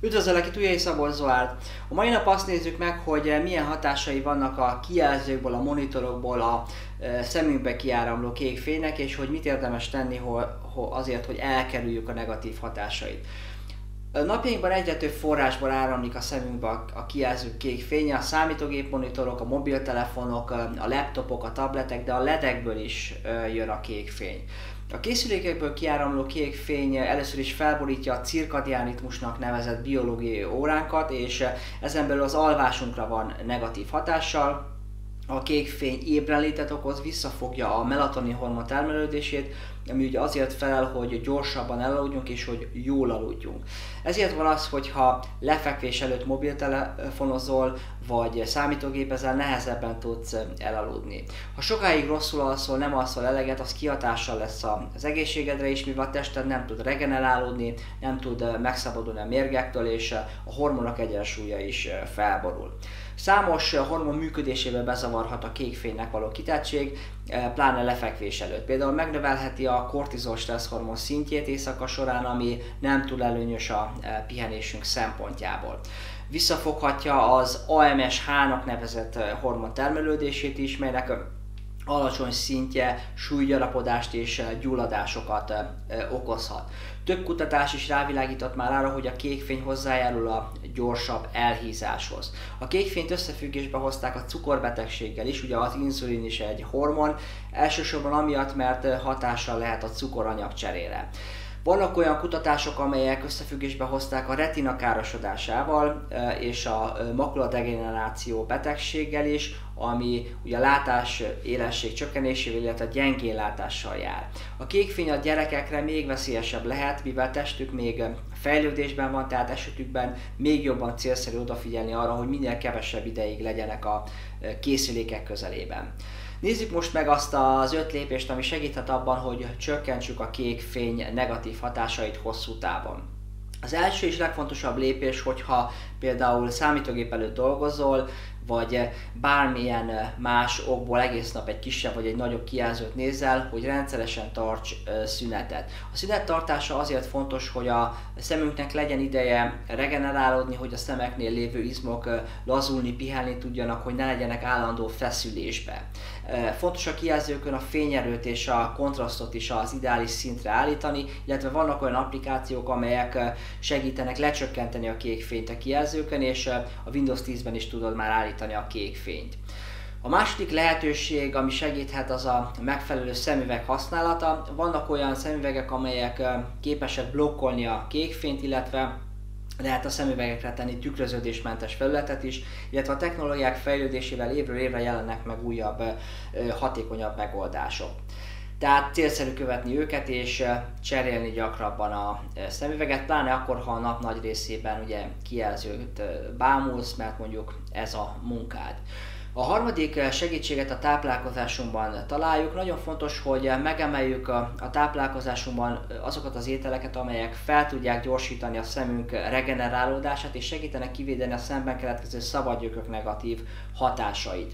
Üdvözöllek, itt Ujjai Szabolcs Zolár. A mai nap azt nézzük meg, hogy milyen hatásai vannak a kijelzőkből, a monitorokból a szemünkbe kiáramló kék fénynek, és hogy mit érdemes tenni azért, hogy elkerüljük a negatív hatásait. Napjainkban egyre több forrásból áramlik a szemünkbe a kijelző kék fény, a számítógép monitorok, a mobiltelefonok, a laptopok, a tabletek, de a ledekből is jön a kék fény. A készülékekből kiáramló kék fény először is felborítja a cirkadián ritmusnak nevezett biológiai óránkat, és ezen belül az alvásunkra van negatív hatással. A kék fény ébrenlétet okoz, visszafogja a melatonin hormon termelődését, ami ugye azért felel, hogy gyorsabban elaludjunk és hogy jól aludjunk. Ezért van az, hogyha lefekvés előtt mobiltelefonozol vagy számítógépezel, nehezebben tudsz elaludni. Ha sokáig rosszul alszol, nem alszol eleget, az kihatással lesz az egészségedre is, mivel a tested nem tud regenerálódni, nem tud megszabadulni a mérgektől, és a hormonok egyensúlya is felborul. Számos hormon működésével bezavarhat a kék fénynek való kitettség, pláne lefekvés előtt. Például megnövelheti a kortizol stresszhormon szintjét éjszaka során, ami nem túl előnyös a pihenésünk szempontjából. Visszafoghatja az AMSH-nak nevezett hormon termelődését is, melynek alacsony szintje súlygyarapodást és gyulladásokat okozhat. Több kutatás is rávilágított már arra, hogy a kékfény hozzájárul a gyorsabb elhízáshoz. A kékfényt összefüggésbe hozták a cukorbetegséggel is, ugye az inzulin is egy hormon, elsősorban amiatt, mert hatással lehet a cukoranyag cserére. Vannak olyan kutatások, amelyek összefüggésbe hozták a retina károsodásával és a makuladegeneráció betegséggel is, ami ugye a látás élesség csökkenésével, illetve gyengén látással jár. A kékfény a gyerekekre még veszélyesebb lehet, mivel testük még fejlődésben van, tehát esetükben még jobban célszerű odafigyelni arra, hogy minél kevesebb ideig legyenek a készülékek közelében. Nézzük most meg azt az 5 lépést, ami segíthet abban, hogy csökkentsük a kék fény negatív hatásait hosszú távon. Az első és legfontosabb lépés, hogyha például számítógép előtt dolgozol, vagy bármilyen más okból egész nap egy kisebb vagy egy nagyobb kijelzőt nézel, hogy rendszeresen tarts szünetet. A szünet tartása azért fontos, hogy a szemünknek legyen ideje regenerálódni, hogy a szemeknél lévő izmok lazulni, pihenni tudjanak, hogy ne legyenek állandó feszülésbe. Fontos a kijelzőkön a fényerőt és a kontrasztot is az ideális szintre állítani, illetve vannak olyan applikációk, amelyek segítenek lecsökkenteni a kék fényt a kijelzőkön, és a Windows 10-ben is tudod már állítani a kék fényt. A második lehetőség, ami segíthet, az a megfelelő szemüveg használata. Vannak olyan szemüvegek, amelyek képesek blokkolni a kék fényt, illetve lehet a szemüvegekre tenni tükröződésmentes felületet is, illetve a technológiák fejlődésével évről évre jelennek meg újabb, hatékonyabb megoldások. Tehát célszerű követni őket és cserélni gyakrabban a szemüveget, pláne akkor, ha a nap nagy részében ugye kijelzőt bámulsz, mert mondjuk ez a munkád. A harmadik segítséget a táplálkozásunkban találjuk. Nagyon fontos, hogy megemeljük a táplálkozásunkban azokat az ételeket, amelyek fel tudják gyorsítani a szemünk regenerálódását és segítenek kivédeni a szemben keletkező szabadgyökök negatív hatásait.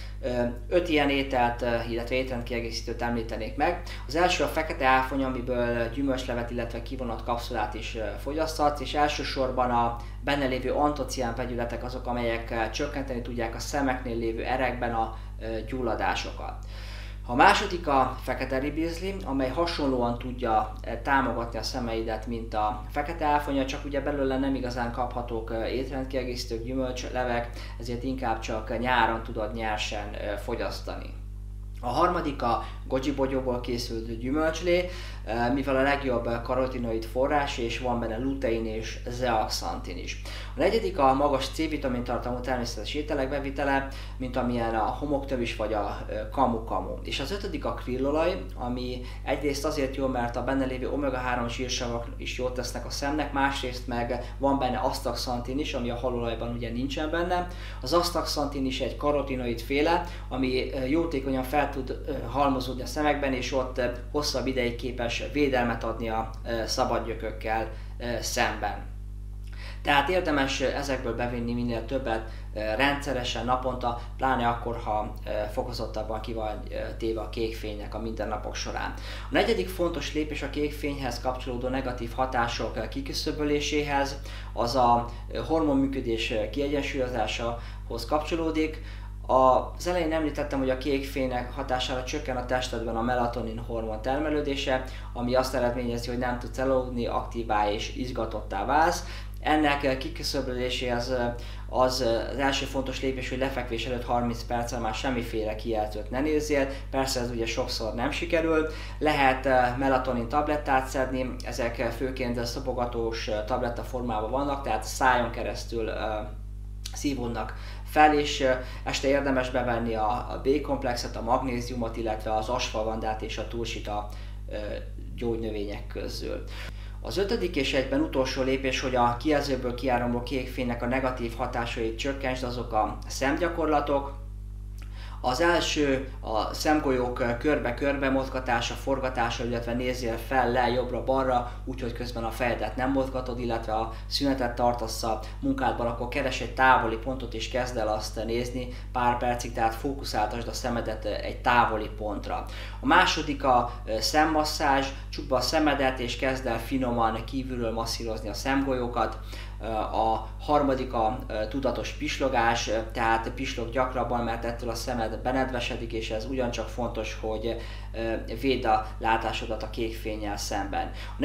5 ilyen ételt, illetve étrendkiegészítőt említenék meg. Az első a fekete áfony, amiből gyümölcslevet, illetve kivonott kapszulát is fogyaszthatsz, és elsősorban a benne lévő antocián vegyületek azok, amelyek csökkenteni tudják a szemeknél lévő erekben a gyulladásokat. A második a fekete ribizli, amely hasonlóan tudja támogatni a szemeidet, mint a fekete áfonya, csak ugye belőle nem igazán kaphatók étrendkiegészítők, gyümölcslevek, ezért inkább csak nyáron tudod nyersen fogyasztani. A harmadik a goji bogyóból készült gyümölcslé, mivel a legjobb karotinoid forrás, és van benne lutein és zeaxantin is. A negyedik a magas C-vitamin tartalmú természetes ételek bevitele, mint amilyen a homoktövis vagy a kamu-kamu. És az ötödik a krillolaj, ami egyrészt azért jó, mert a benne lévő omega-3 zsírsavak is jót tesznek a szemnek, másrészt meg van benne asztaxantin is, ami a halolajban ugye nincsen benne. Az asztaxantin is egy karotinoid féle, ami jótékonyan fel tud halmozódni a szemekben, és ott hosszabb ideig képes védelmet adni a szabadgyökökkel szemben. Tehát érdemes ezekből bevinni minél többet rendszeresen, naponta, pláne akkor, ha fokozottabban ki van téve a kékfénynek a mindennapok során. A negyedik fontos lépés a kékfényhez kapcsolódó negatív hatások kiküszöböléséhez, az a hormonműködés kiegyensúlyozásához kapcsolódik. Az elején említettem, hogy a kékfénynek hatására csökken a testedben a melatonin hormon termelődése, ami azt eredményezi, hogy nem tudsz elaludni, aktívá és izgatottá válsz. Ennek kiküszöböléséhez az első fontos lépés, hogy lefekvés előtt 30 perccel már semmiféle kijelzőt ne nézzél. Persze ez ugye sokszor nem sikerül. Lehet melatonin tablettát szedni, ezek főként szopogatós tabletta formában vannak, tehát szájon keresztül szívódnak fel, és este érdemes bevenni a B-komplexet, a magnéziumot, illetve az asfalgandát és a tursit a gyógynövények közül. Az ötödik és egyben utolsó lépés, hogy a kijelzőből kiáramló kékfénynek a negatív hatásait csökkentsd, azok a szemgyakorlatok. Az első a szemgolyók körbe-körbe mozgatása, forgatása, illetve nézzél fel, le, jobbra-balra, úgyhogy közben a fejedet nem mozgatod, illetve a szünetet tartasz a munkádban, akkor keres egy távoli pontot és kezd el azt nézni pár percig, tehát fókuszáltasd a szemedet egy távoli pontra. A második a szemmasszázs, csukd be a szemedet és kezd el finoman kívülről masszírozni a szemgolyókat. A harmadik a tudatos pislogás, tehát pislog gyakrabban, mert ettől a szemed benedvesedik, és ez ugyancsak fontos, hogy védd a látásodat a kékfénnyel szemben. A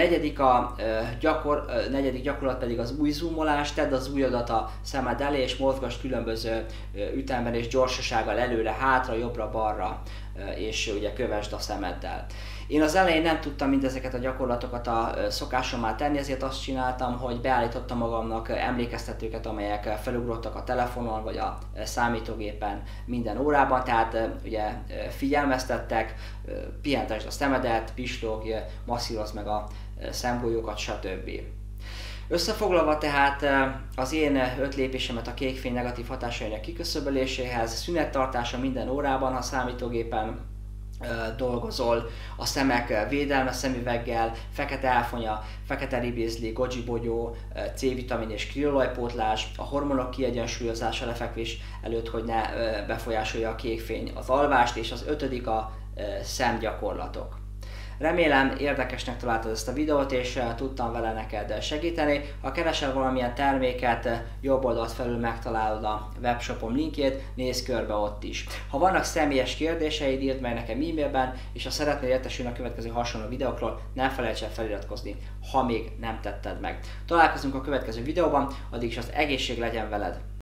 negyedik gyakorlat pedig az ujjzoomolás, tedd az ujjadat a szemed elé, és mozgasd különböző ütemben és gyorsasággal előre, hátra, jobbra-balra, és ugye kövesd a szemeddel. Én az elején nem tudtam mindezeket a gyakorlatokat a szokásommal tenni, ezért azt csináltam, hogy beállítottam magamnak emlékeztetőket, amelyek felugrottak a telefonon vagy a számítógépen minden órában, tehát ugye figyelmeztettek, pihentesd a szemedet, pislogj, masszírozd meg a szemgolyókat, stb. Összefoglalva tehát az én 5 lépésemet a kékfény negatív hatásainak kiküszöböléséhez: szünettartása minden órában, ha számítógépen dolgozol, a szemek védelme szemüveggel, fekete áfonya, fekete ribizli, goji-bogyó, C-vitamin és kriolajpótlás, a hormonok kiegyensúlyozása lefekvés előtt, hogy ne befolyásolja a kékfény az alvást, és az ötödik a szemgyakorlatok. Remélem érdekesnek találtad ezt a videót, és tudtam vele neked segíteni. Ha keresel valamilyen terméket, jobb oldalt felül megtalálod a webshopom linkjét, nézz körbe ott is. Ha vannak személyes kérdéseid, írd meg nekem e-mailben, és ha szeretnél értesülni a következő hasonló videókról, ne felejts el feliratkozni, ha még nem tetted meg. Találkozunk a következő videóban, addig is az egészség legyen veled!